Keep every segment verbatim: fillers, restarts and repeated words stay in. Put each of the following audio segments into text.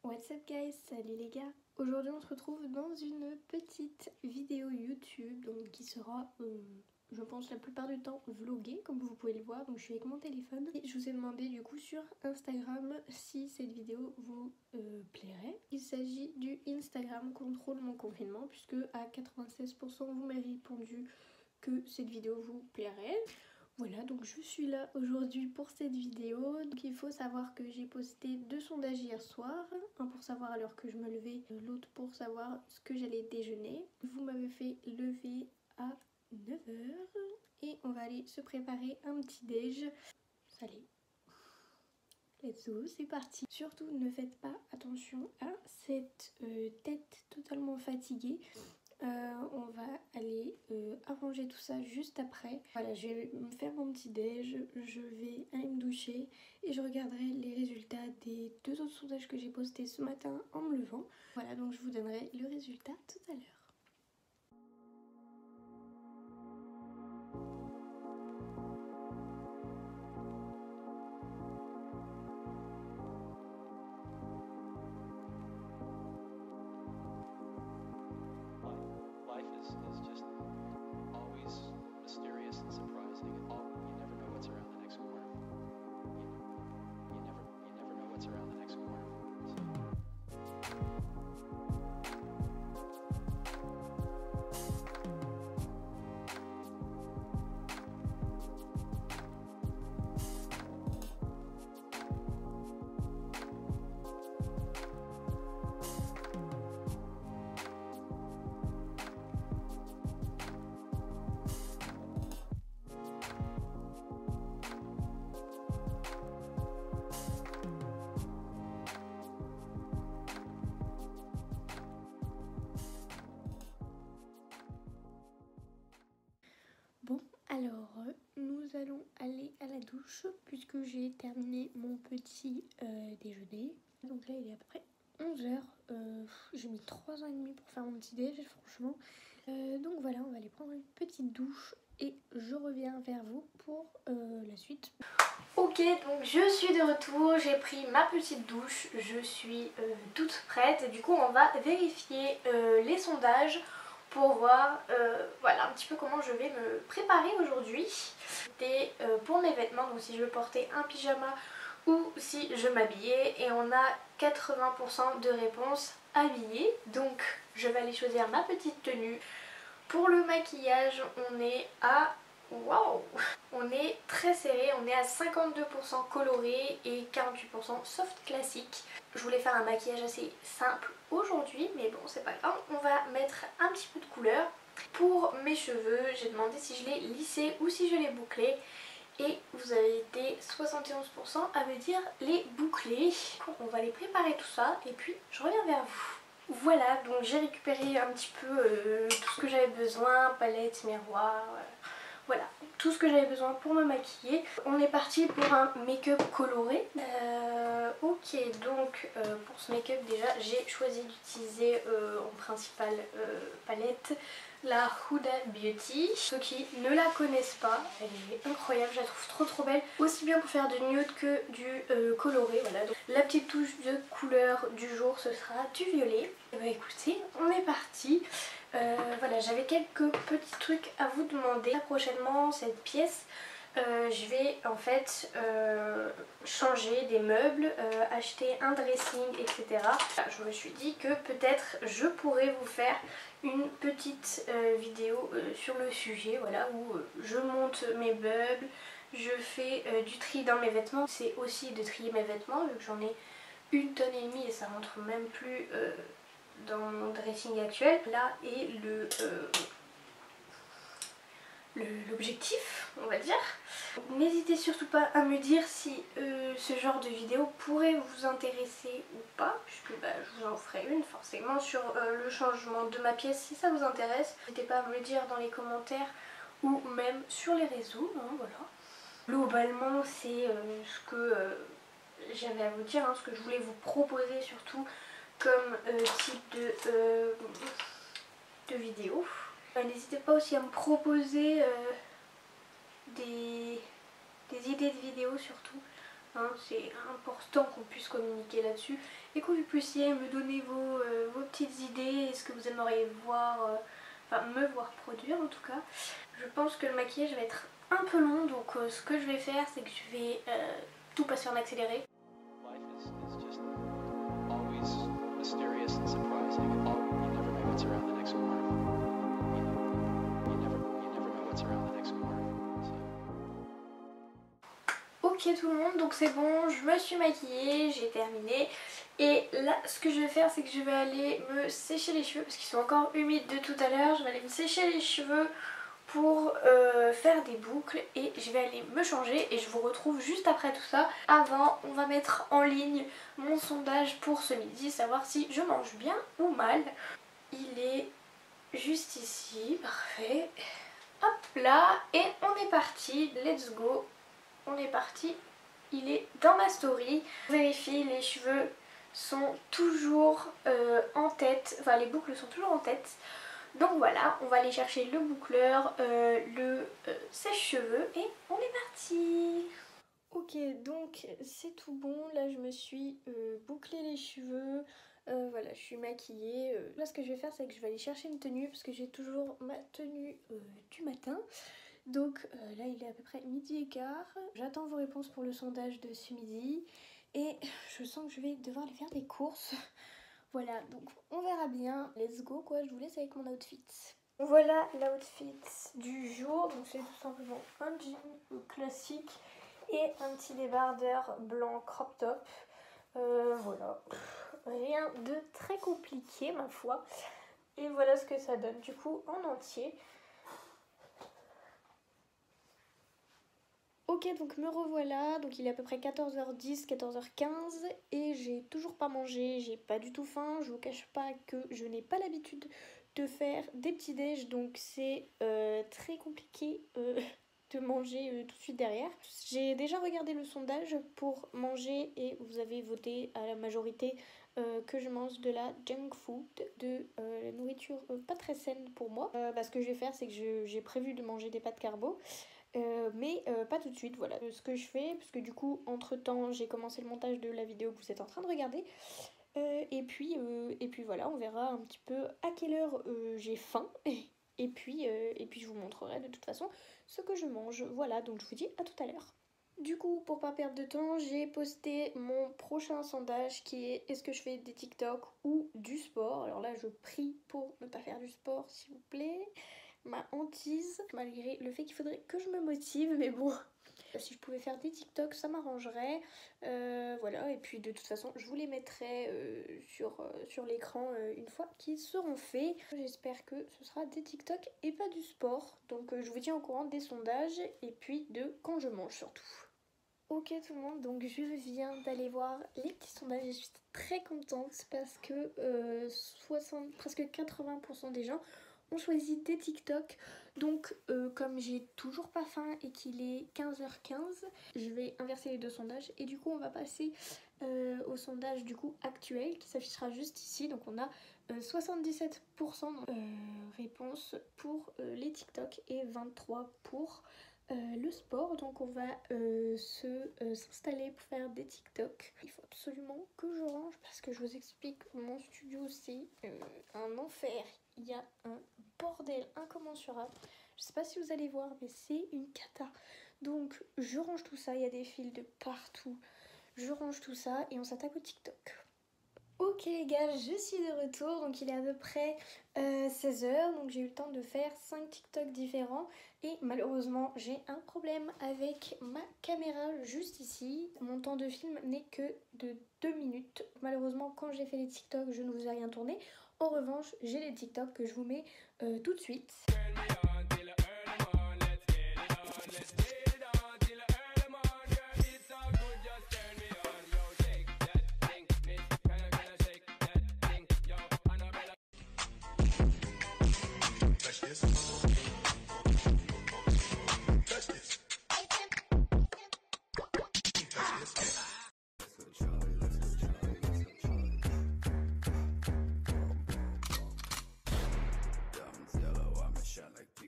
What's up guys, salut les gars. Aujourd'hui on se retrouve dans une petite vidéo YouTube donc qui sera, euh, je pense la plupart du temps vloguée comme vous pouvez le voir. Donc je suis avec mon téléphone et je vous ai demandé du coup sur Instagram si cette vidéo vous euh, plairait. Il s'agit du Instagram contrôle mon confinement puisque à quatre-vingt-seize pour cent vous m'avez répondu que cette vidéo vous plairait. Voilà, donc je suis là aujourd'hui pour cette vidéo. Donc il faut savoir que j'ai posté deux sondages hier soir, un pour savoir à l'heure que je me levais, l'autre pour savoir ce que j'allais déjeuner. Vous m'avez fait lever à neuf heures et on va aller se préparer un petit déj. Allez, let's go, c'est parti. Surtout ne faites pas attention à cette euh, tête totalement fatiguée. Euh, on va aller euh, arranger tout ça juste après. Voilà, je vais me faire mon petit déj, je vais aller me doucher et je regarderai les résultats des deux autres sondages que j'ai postés ce matin en me levant. Voilà, donc je vous donnerai le résultat tout à l'heure. Bon, alors nous allons aller à la douche puisque j'ai terminé mon petit euh, déjeuner. Donc là il est à peu près onze heures, euh, j'ai mis trois heures trente pour faire mon petit déj franchement. Euh, donc voilà, on va aller prendre une petite douche et je reviens vers vous pour euh, la suite. Ok, donc je suis de retour, j'ai pris ma petite douche, je suis euh, toute prête et du coup on va vérifier euh, les sondages pour voir euh, voilà un petit peu comment je vais me préparer aujourd'hui. C'était euh, pour mes vêtements, donc si je veux porter un pyjama ou si je m'habillais, et on a quatre-vingts pour cent de réponses habillées, donc je vais aller choisir ma petite tenue. Pour le maquillage on est à waouh, on est très serré, on est à cinquante-deux pour cent coloré et quarante-huit pour cent soft classique. Je voulais faire un maquillage assez simple aujourd'hui, mais bon c'est pas grave, on va mettre un petit peu de couleur. Pour mes cheveux, j'ai demandé si je les lissais ou si je les bouclais et vous avez été soixante et onze pour cent à me dire les boucler. On va les préparer tout ça et puis je reviens vers vous. Voilà, donc j'ai récupéré un petit peu euh, tout ce que j'avais besoin, palette, miroir, euh, voilà, tout ce que j'avais besoin pour me maquiller. On est parti pour un make-up coloré. Euh, ok, donc euh, pour ce make-up déjà j'ai choisi d'utiliser euh, en principale euh, palette la Huda Beauty. Ceux qui ne la connaissent pas, elle est incroyable, je la trouve trop trop belle. Aussi bien pour faire du nude que du euh, coloré. Voilà, donc la petite touche de couleur du jour ce sera du violet. Et bah écoutez, on est parti. Euh, voilà, j'avais quelques petits trucs à vous demander. Prochainement cette pièce, euh, je vais en fait euh, changer des meubles, euh, acheter un dressing, et cetera. Je me suis dit que peut-être je pourrais vous faire une petite euh, vidéo euh, sur le sujet, voilà, où euh, je monte mes meubles, je fais euh, du tri dans mes vêtements. C'est aussi de trier mes vêtements vu que j'en ai une tonne et demie et ça rentre même plus euh, dans mon dressing actuel. Là est le euh, l'objectif, on va dire. N'hésitez surtout pas à me dire si euh, ce genre de vidéo pourrait vous intéresser ou pas, puisque bah, je vous en ferai une forcément sur euh, le changement de ma pièce si ça vous intéresse. N'hésitez pas à me le dire dans les commentaires ou même sur les réseaux, hein, voilà. Globalement c'est euh, ce que euh, j'avais à vous dire, hein, ce que je voulais vous proposer surtout comme euh, type de, euh, de vidéo. Euh, N'hésitez pas aussi à me proposer euh, des, des idées de vidéos surtout. Hein, c'est important qu'on puisse communiquer là-dessus et que vous puissiez me donner vos, euh, vos petites idées et ce que vous aimeriez voir, euh, enfin me voir produire en tout cas. Je pense que le maquillage va être un peu long, donc euh, ce que je vais faire c'est que je vais euh, tout passer en accéléré. Ok tout le monde, donc c'est bon, je me suis maquillée, j'ai terminé. Et là ce que je vais faire c'est que je vais aller me sécher les cheveux parce qu'ils sont encore humides de tout à l'heure. Je vais aller me sécher les cheveux pour euh, faire des boucles et je vais aller me changer et je vous retrouve juste après tout ça. Avant on va mettre en ligne mon sondage pour ce midi, savoir si je mange bien ou mal. Il est juste ici, parfait. Hop là, et on est parti, let's go. On est parti, il est dans ma story. Vérifie, les cheveux sont toujours euh, en tête, enfin les boucles sont toujours en tête. Donc voilà, on va aller chercher le boucleur, euh, le euh, sèche-cheveux et on est parti. Ok, donc c'est tout bon, là je me suis euh, bouclé les cheveux, euh, voilà, je suis maquillée. Euh. Là ce que je vais faire c'est que je vais aller chercher une tenue parce que j'ai toujours ma tenue euh, du matin. Donc euh, là il est à peu près midi et quart. J'attends vos réponses pour le sondage de ce midi et je sens que je vais devoir aller faire des courses. Voilà, donc on verra bien. Let's go quoi, je vous laisse avec mon outfit. Voilà l'outfit du jour, donc c'est tout simplement un jean classique et un petit débardeur blanc crop top. Euh, voilà, rien de très compliqué ma foi. Et voilà ce que ça donne du coup en entier. Ok, donc me revoilà, donc il est à peu près quatorze heures dix, quatorze heures quinze et j'ai toujours pas mangé, j'ai pas du tout faim. Je vous cache pas que je n'ai pas l'habitude de faire des petits déj, donc c'est euh, très compliqué euh, de manger euh, tout de suite derrière. J'ai déjà regardé le sondage pour manger et vous avez voté à la majorité euh, que je mange de la junk food, de euh, la nourriture euh, pas très saine pour moi. Euh, bah, ce que je vais faire c'est que j'ai prévu de manger des pâtes carbo. Euh, mais euh, pas tout de suite, voilà ce que je fais, parce que du coup entre temps j'ai commencé le montage de la vidéo que vous êtes en train de regarder, euh, et, puis, euh, et puis voilà, on verra un petit peu à quelle heure euh, j'ai faim, et puis, euh, et puis je vous montrerai de toute façon ce que je mange. Voilà, donc je vous dis à tout à l'heure. Du coup, pour pas perdre de temps, j'ai posté mon prochain sondage qui est est-ce que je fais des TikTok ou du sport. Alors là je prie pour ne pas faire du sport s'il vous plaît. Ma hantise, malgré le fait qu'il faudrait que je me motive, mais bon, si je pouvais faire des TikTok ça m'arrangerait. Euh, voilà, et puis de toute façon je vous les mettrai euh, sur, euh, sur l'écran euh, une fois qu'ils seront faits. J'espère que ce sera des TikTok et pas du sport, donc euh, je vous tiens au courant des sondages et puis de quand je mange surtout. Ok tout le monde, donc je viens d'aller voir les petits sondages et je suis très contente parce que euh, soixante, presque quatre-vingts pour cent des gens ont choisi des TikTok. Donc euh, comme j'ai toujours pas faim et qu'il est quinze heures quinze, je vais inverser les deux sondages et du coup on va passer euh, au sondage du coup actuel qui s'affichera juste ici. Donc on a euh, soixante-dix-sept pour cent euh, réponses pour euh, les TikTok et vingt-trois pour cent Euh, le sport. Donc on va euh, se euh, s'installer pour faire des TikTok. Il faut absolument que je range parce que je vous explique, mon studio c'est euh, un enfer. Il y a un bordel incommensurable. Je sais pas si vous allez voir mais c'est une cata. Donc je range tout ça, il y a des fils de partout. Je range tout ça et on s'attaque au TikTok. Ok les gars, je suis de retour, donc il est à peu près euh, seize heures, donc j'ai eu le temps de faire cinq TikTok différents et malheureusement j'ai un problème avec ma caméra juste ici. Mon temps de film n'est que de deux minutes, malheureusement quand j'ai fait les TikTok je ne vous ai rien tourné. En revanche j'ai les TikTok que je vous mets euh, tout de suite. Like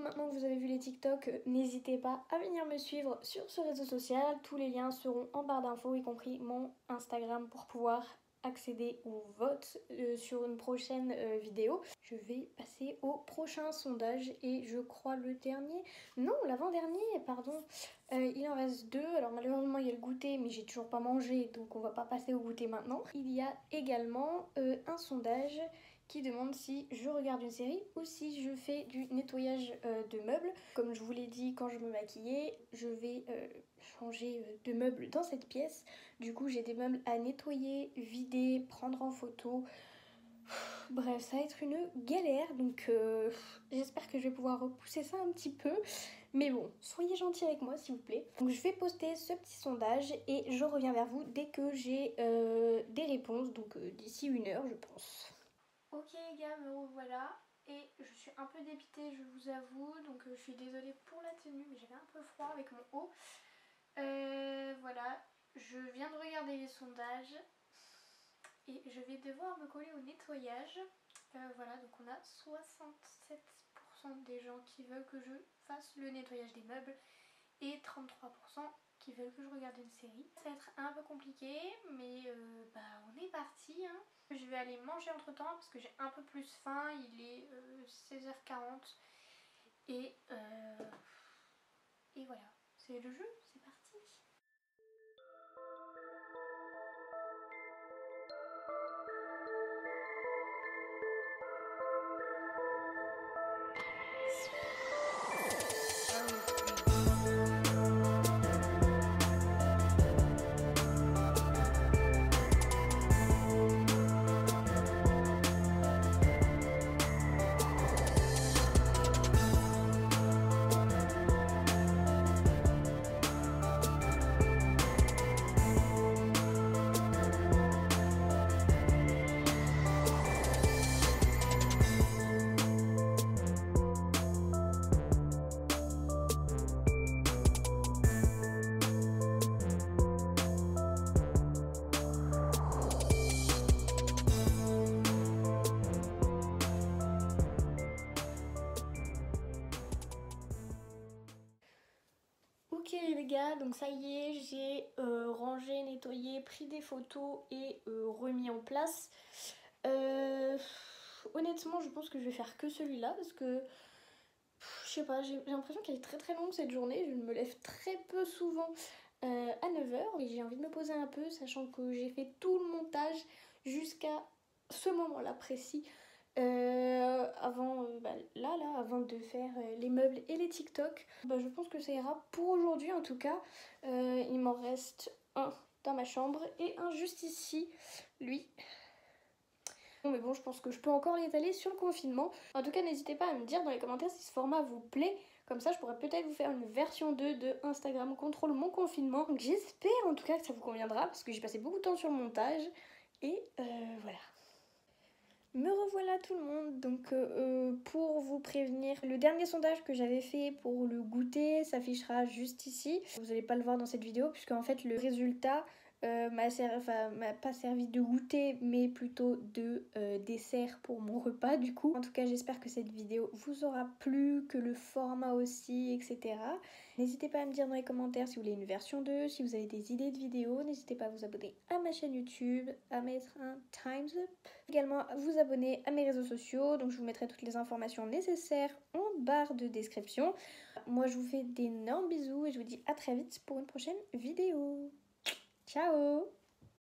maintenant que vous avez vu les TikTok, n'hésitez pas à venir me suivre sur ce réseau social. Tous les liens seront en barre d'infos, y compris mon Instagram pour pouvoir accéder au vote euh, sur une prochaine euh, vidéo. Je vais passer au prochain sondage et je crois le dernier, non l'avant-dernier pardon, euh, il en reste deux. Alors malheureusement il y a le goûter mais j'ai toujours pas mangé donc on va pas passer au goûter maintenant. Il y a également euh, un sondage qui demande si je regarde une série ou si je fais du nettoyage euh, de meubles. Comme je vous l'ai dit quand je me maquillais, je vais euh, changer de meubles dans cette pièce. Du coup j'ai des meubles à nettoyer, vider, prendre en photo. Bref, ça va être une galère, donc euh, j'espère que je vais pouvoir repousser ça un petit peu. Mais bon, soyez gentils avec moi s'il vous plaît. Donc je vais poster ce petit sondage et je reviens vers vous dès que j'ai euh, des réponses, donc euh, d'ici une heure je pense. Ok les gars, me revoilà et je suis un peu dépitée, je vous avoue, donc euh, je suis désolée pour la tenue, mais j'avais un peu froid avec mon haut. Euh, voilà, je viens de regarder les sondages et je vais devoir me coller au nettoyage. Euh, voilà, donc on a soixante-sept pour cent des gens qui veulent que je fasse le nettoyage des meubles et trente-trois pour cent qui veulent que je regarde une série. Ça va être un peu compliqué, mais euh, bah on est parti hein. Je vais aller manger entre temps parce que j'ai un peu plus faim, il est euh, seize heures quarante et, euh, et voilà, c'est le jeu, c'est parti. Ok les gars, donc ça y est, j'ai euh, rangé, nettoyé, pris des photos et euh, remis en place. Euh, honnêtement, je pense que je vais faire que celui-là parce que je sais pas, j'ai l'impression qu'elle est très très longue cette journée. Je me lève très peu souvent euh, à neuf heures et j'ai envie de me poser un peu, sachant que j'ai fait tout le montage jusqu'à ce moment-là précis. Euh, avant, euh, bah, là, là, avant de faire euh, les meubles et les TikTok, bah, je pense que ça ira pour aujourd'hui en tout cas. Euh, il m'en reste un dans ma chambre et un juste ici, lui. Bon, mais bon, je pense que je peux encore l'étaler sur le confinement. En tout cas, n'hésitez pas à me dire dans les commentaires si ce format vous plaît. Comme ça, je pourrais peut-être vous faire une version deux de Instagram contrôle mon confinement. Donc j'espère en tout cas que ça vous conviendra parce que j'ai passé beaucoup de temps sur le montage. Et euh, voilà. Me revoilà tout le monde, donc euh, pour vous prévenir, le dernier sondage que j'avais fait pour le goûter s'affichera juste ici. Vous n'allez pas le voir dans cette vidéo puisque en fait le résultat euh, m'a enfin, pas servi de goûter mais plutôt de euh, dessert pour mon repas du coup. En tout cas j'espère que cette vidéo vous aura plu, que le format aussi, et cetera. N'hésitez pas à me dire dans les commentaires si vous voulez une version deux, si vous avez des idées de vidéos. N'hésitez pas à vous abonner à ma chaîne YouTube, à mettre un Time's Up. Également à vous abonner à mes réseaux sociaux, donc je vous mettrai toutes les informations nécessaires en barre de description. Moi je vous fais d'énormes bisous et je vous dis à très vite pour une prochaine vidéo. Ciao!